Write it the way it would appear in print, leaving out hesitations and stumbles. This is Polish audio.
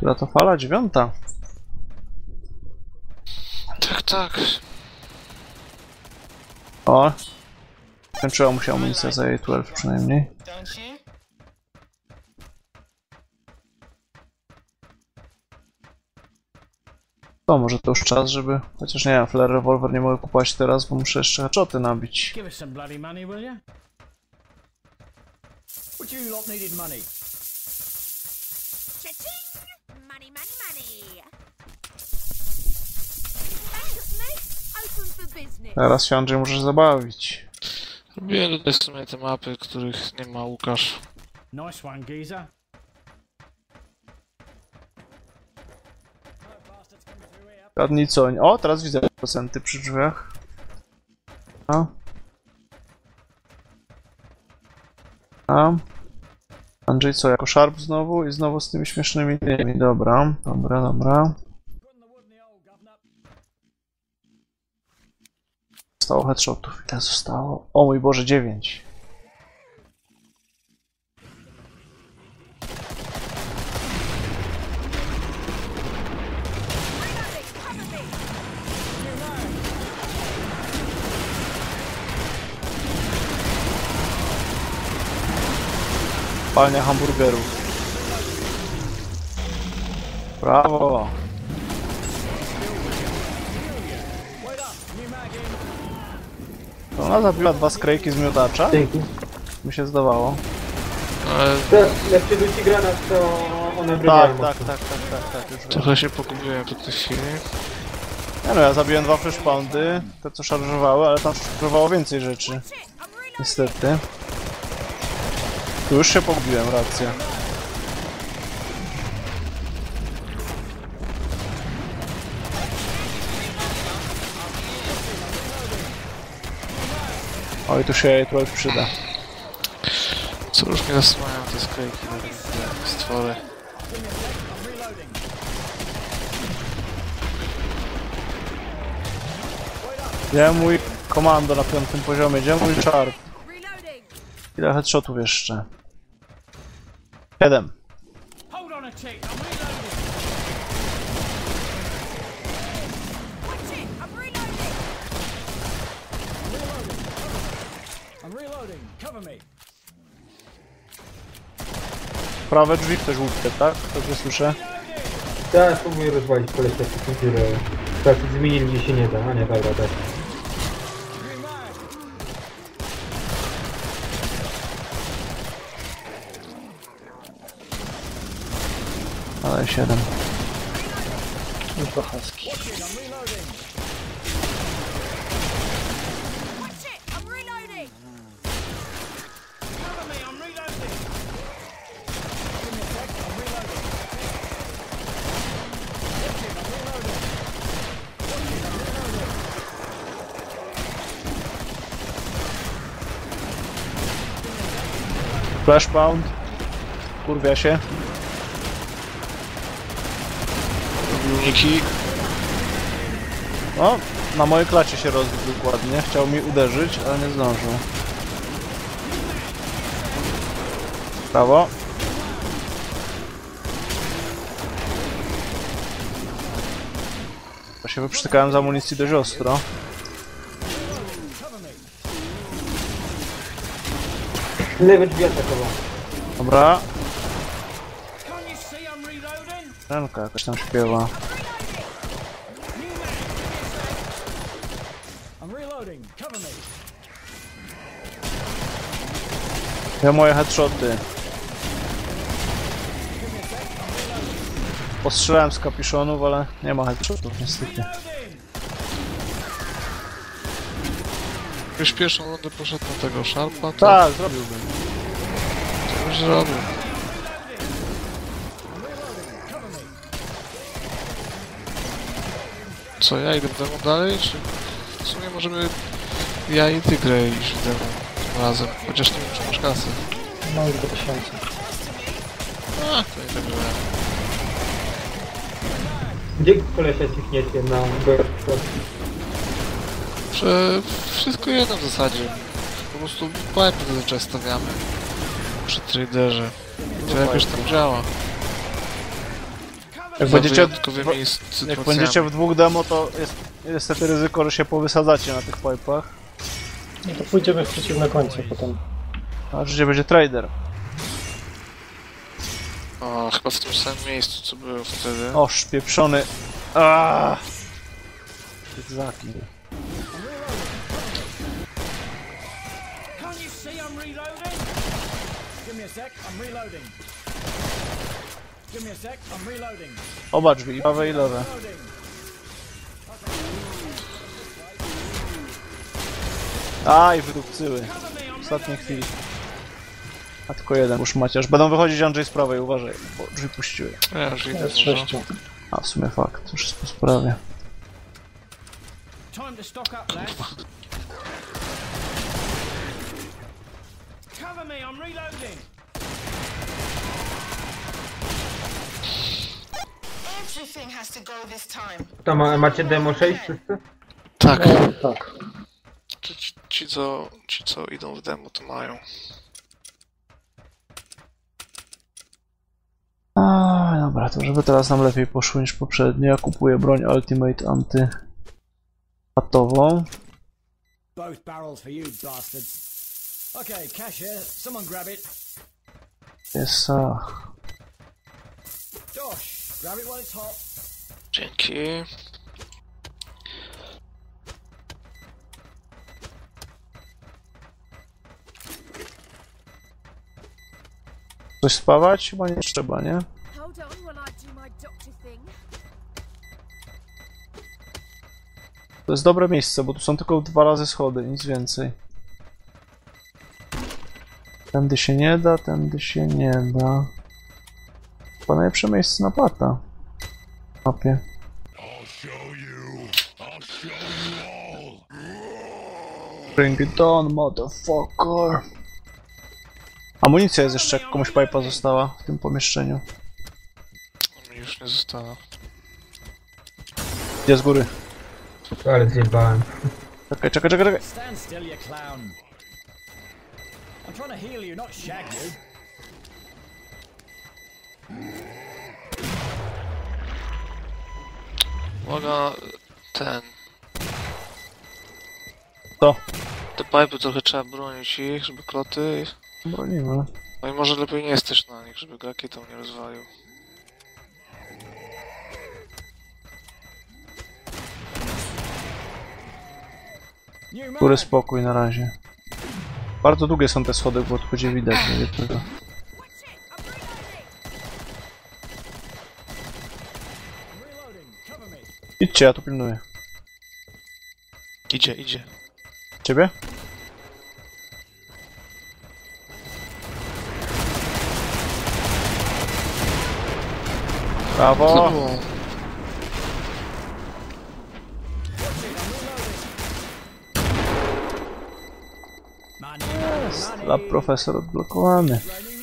Która to fala? 9. Tak, tak. O! Skończyła mu się amunicja za jej 12 przynajmniej. To może to już czas, żeby... Chociaż nie, flare rewolwer nie mogę kupować teraz, bo muszę jeszcze haczoty nabić. Give us some bloody money, will you? Would you lot needed money? Cha-ching! Money, money, money! Thanks, mate. Open for business. Teraz się Andrzej możesz zabawić. Robiłem tutaj w sumie te mapy, których nie ma Łukasz. Nice one, geezer. Gadnij co? O, teraz widzę procenty przy drzwiach. A. A. Andrzej co, jako Sharp znowu i znowu z tymi śmiesznymi tymi. Dobra, dobra, dobra. Zostało headshotów. Ile zostało? O mój Boże, 9. Palnia hamburgerów. Brawo! To ona zabiła 2 skrejki z miotacza? Dzięki. Mi się zdawało. Ale Teraz jak się rzuci granat, to one Tak, wrywają. tak, tak, tak, tak, tak, już wiem. trochę się pogubiłem po tej chwili. Nie no, ja zabiłem 2 flashpoundy, te co szarżowały, ale tam szarżowało więcej rzeczy. Shit, I'm reloading. Niestety. Tu już się pogubiłem, racja. Oj, tu się jej trochę przyda. Co już mnie zasłaniają te sklejki, te stwory. Gdzie mój komando na 5. poziomie? Gdzie mój Sharp? Reloading. Ile headshotów jeszcze? 7. Hold on a tick, I'm reloading. Watch it, I'm reloading. I'm reloading. Cover me. Prawe drzwi ktoś łupie, tak? Dobrze słyszę? Teraz próbuję rozwalić kolesia w komputerze. Tak, zmienili gdzie się nie da. A nie, dobra, tak. Ale 7. To haski. Watch it, I'm reloading. Cover me, I'm reloading. Give me a sec, I'm reloading. Watch it, I'm reloading. Watch it, I'm reloading. Flashpound. Kurwia się. Uniki. O, na mojej klacie się rozbił dokładnie. Chciał mi uderzyć, ale nie zdążył. Brawo. Ja się wyprztykałem z amunicji dość ostro. Lewe drzwi atakował. Dobra. Can't you see I'm reloading? Renka jakaś tam śpiewa. I'm reloading. Cover me. Ja moje headshoty. Postrzelałem z kapiszonów, ale nie ma headshotów niestety. Już pierwszą rundę poszedł na tego Sharpa, to Tak, zrobiłbym. już zrobił. Co, ja idę w demo dalej, czy... W sumie możemy... Ja i ty grę iść w demo tym razem, chociaż nie wiem, czy masz kasy. No już do 1000. A, to i tak źle. Gdzie kolesia cichniecie na BF? Że wszystko jedno w zasadzie. Po prostu pipe zazwyczaj stawiamy przy traderze. To jakoś tam działa. Jak Za będziecie, wyjątkowymi jak sytuacjami. będziecie w dwóch demo, to jest niestety ryzyko, że się powysadzacie na tych pipach. No to pójdziemy w przeciwne końce potem. A życie będzie trader. O, chyba w tym samym miejscu, co było wtedy. O, szpieprzony. Aaaa! Zaki. Can't you see I'm reloading? Give me a sec, I'm reloading. Give me a sec, I'm reloading. Oba drzwi, prawe i lewe. Reloading. Aj, wydupcyły. W ostatniej chwili. A tylko jeden, już macie. Aż będą wychodzić Andrzej z prawej, uważaj, bo drzwi puściły. Ja już idę Jest może. 6. A, w sumie fakt, już jest po sprawie. Time to stock up, lads. Cover me, I'm reloading. Everything has to go this time. To macie demo 6 wszyscy? Tak. No, tak. Ci co idą w demo, to mają. A, dobra, to żeby teraz nam lepiej poszło niż poprzednio, ja kupuję broń Ultimate antyatową. Both barrels for you, bastards. Okay, cash here. Someone grab it. Jest Josh, grab it while it's hot. Dzięki. Coś spawać? Chyba nie trzeba, nie? Hold on while I do my doctor thing. To jest dobre miejsce, bo tu są tylko 2 razy schody, nic więcej. Tędy się nie da, tędy się nie da. Chyba najlepsze miejsce na pata. W mapie. Bring it on, motherfucker. Amunicja jest jeszcze, jak komuś pipa została w tym pomieszczeniu. Mi już nie zostało. Gdzie z góry? Ale zjebałem. Czekaj. Stand still, you clown. I'm trying to heal you, not shag you. Uwaga, ten. To. Te pipy trochę trzeba bronić ich, żeby kloty. Bronimy. No i może lepiej nie jesteś na nich, żeby go rakietą nie rozwalił. New man. Góry spokój na razie. Bardzo długie są te schody, bo tu będzie widać, nie wiem tego. Watch it, I'm reloading. I'm reloading. Cover me. Idźcie, ja tu pilnuję. Idzie. Ciebie? Brawo! Co było? Money, money, money. Lab profesor odblokowany. Ready?